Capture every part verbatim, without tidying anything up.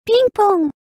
ピンポン。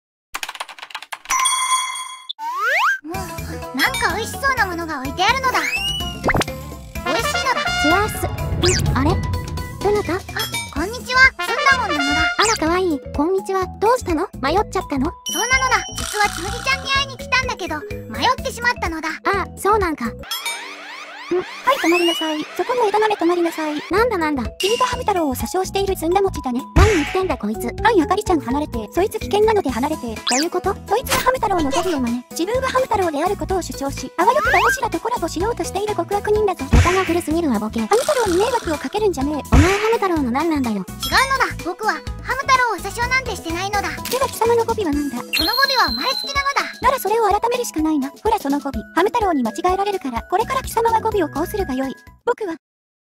うん、なんか美味しそうなものが置いてあるのだ。美味しいのだ。 チワース。ん、あれどなた？ あ、こんにちは。スンダモンなのだ。 あら、かわいい。こんにちは。どうしたの？迷っちゃったの？ そうなのだ。実はつむぎちゃんに会いに来たんだけど、迷ってしまったのだ。 ああ、そうなんか。ん、 はい、止まりなさい。そこの枝豆止まりなさい。 なんだなんだ。 君がハム太郎を詐称しているずんだ餅だね。 何言ってんだこいつ。 はい、あかりちゃん離れて。そいつ危険なので離れて。 どういうこと？ そいつはハム太郎の語尾を真似。自分はハム太郎であることを主張し、あわよくばオシラとコラボしようとしている極悪人だぞ。 ネタが古すぎるわボケ。 ハム太郎に迷惑をかけるんじゃねえ。 お前ハム太郎の何なんだよ。 違うのだ。僕はハム太郎を詐称なんてしてないのだ。 では貴様の語尾はなんだ？ その語尾は生まれつきなのだ。 ならそれを改めるしかないな。ほらその語尾。ハム太郎に間違えられるから、これから貴様は語尾をこうするがよい。僕は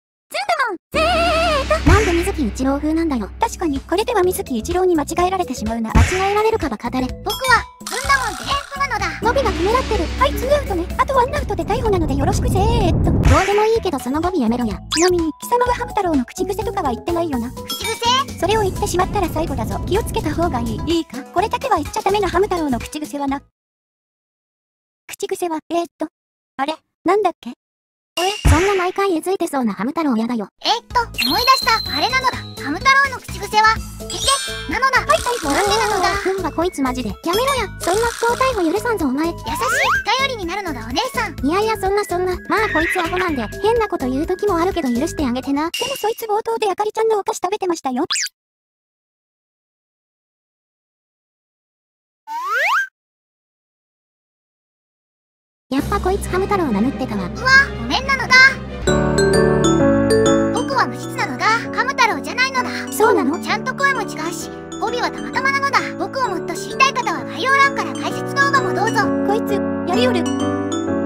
なんで水木一郎風なんだよ。 確かに、これでは水木一郎に間違えられてしまうな。 間違えられるかば語れ。 僕はズンダモンゼーフなのだ。 語尾が決めらってる。 はい、ツーアウトね。あとワンアウトで逮捕なのでよろしくぜーっと。 どうでもいいけどその語尾やめろや。 ちなみに、貴様はハム太郎の口癖とかは言ってないよな。 口癖？ それを言ってしまったら最後だぞ。気をつけた方がいい。いいか？これだけは言っちゃダメなハム太郎の口癖はな。口癖は、えー、っと。あれ？なんだっけ？ そんな毎回えずいてそうなハム太郎やだよ。 えー、っと、思い出した。あれなのだ。ハム太郎の口癖は、けけなのだ。はい、逮捕。なんでなのだ。 ふんばこいつマジで。やめろや。そんな不法逮捕許さんぞお前。優しい。 頼りになるのだお姉さん。 いやいやそんなそんな。まあこいつアホなんで、変なこと言う時もあるけど許してあげてな。 でもそいつ冒頭であかりちゃんのお菓子食べてましたよ。 やっぱこいつハム太郎名乗ってたわ。 うわ、ごめんなのだ。僕は無実なのだ。ハム太郎じゃないのだ。 そうなの？ ちゃんと声も違うし、語尾はたまたまなのだ。僕をもっと知りたい方は概要欄から解説動画もどうぞ。 こいつ、やりよる。